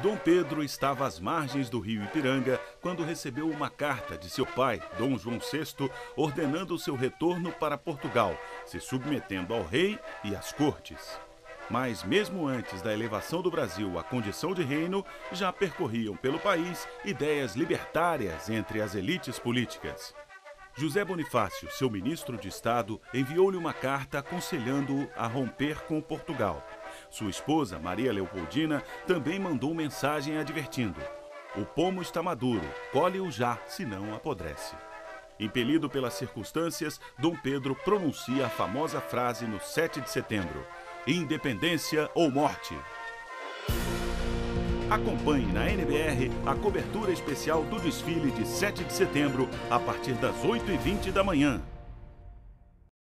Dom Pedro estava às margens do rio Ipiranga quando recebeu uma carta de seu pai, Dom João VI, ordenando seu retorno para Portugal, se submetendo ao rei e às cortes. Mas mesmo antes da elevação do Brasil à condição de reino, já percorriam pelo país ideias libertárias entre as elites políticas. José Bonifácio, seu ministro de Estado, enviou-lhe uma carta aconselhando-o a romper com Portugal. Sua esposa, Maria Leopoldina, também mandou mensagem advertindo: "O pomo está maduro, colhe-o já, senão apodrece." Impelido pelas circunstâncias, Dom Pedro pronuncia a famosa frase no 7 de setembro: "Independência ou morte." Acompanhe na NBR a cobertura especial do desfile de 7 de setembro, a partir das 8h20 da manhã.